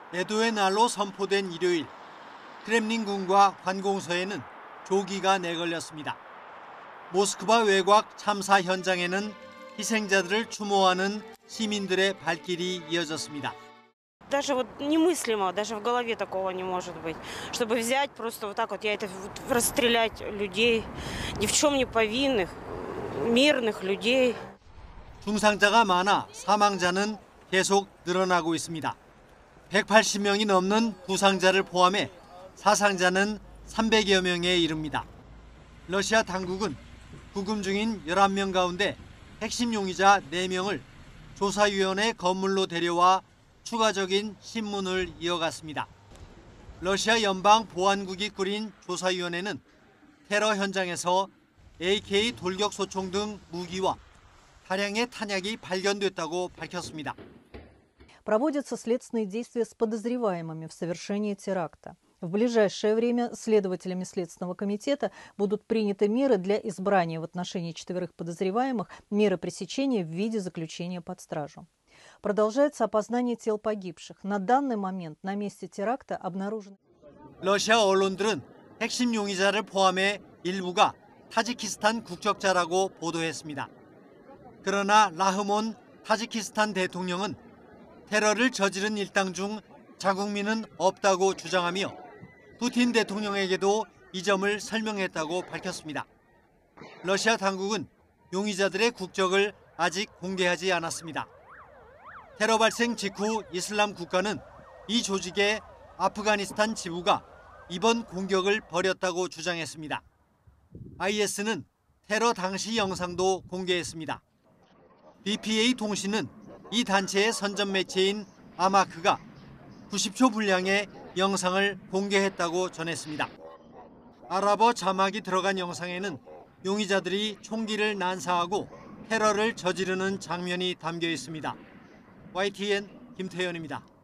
애도의 날로 선포된 일요일, 크렘린궁과 관공서에는 조기가 내걸렸습니다. 모스크바 외곽 참사 현장에는 희생자들을 추모하는 시민들의 발길이 이어졌습니다. Даже вот немыслимо, даже в голове такого не может быть, чтобы взять просто вот так вот, расстрелять людей, ни в чем не повинных, мирных людей. 중상자가 많아 사망자는 계속 늘어나고 있습니다. 180명이 넘는 부상자를 포함해 사상자는 300여 명에 이릅니다. 러시아 당국은 구금 중인 11명 가운데 핵심 용의자 4명을 조사위원회 건물로 데려와 추가적인 신문을 이어갔습니다. 러시아 연방 보안국이 꾸린 조사위원회는 테러 현장에서 AK 돌격 소총 등 무기와 다량의 탄약이 발견됐다고 밝혔습니다. Проводятся следственные действия с подозреваемыми в совершении теракта. В ближайшее время следователями Следственного комитета будут приняты меры для избрания в отношении 4 подозреваемых меры пресечения в виде заключения под стражу. Продолжается опознание тел погибших. На данный момент на месте теракта обнаружено... 러시아 언론들은 핵심 용의자를 포함해 일부가 타지키스탄 국적자라고 보도했습니다. 그러나 라흐몬 타지키스탄 대통령은 테러를 저지른 일당 중 자국민은 없다고 주장하며 푸틴 대통령에게도 이 점을 설명했다고 밝혔습니다. 러시아 당국은 용의자들의 국적을 아직 공개하지 않았습니다. 테러 발생 직후 이슬람 국가는 이 조직의 아프가니스탄 지부가 이번 공격을 벌였다고 주장했습니다. IS는 테러 당시 영상도 공개했습니다. BPA 통신은 이 단체의 선전 매체인 아마크가 90초 분량의 영상을 공개했다고 전했습니다. 아랍어 자막이 들어간 영상에는 용의자들이 총기를 난사하고 테러를 저지르는 장면이 담겨 있습니다. YTN 김태현입니다.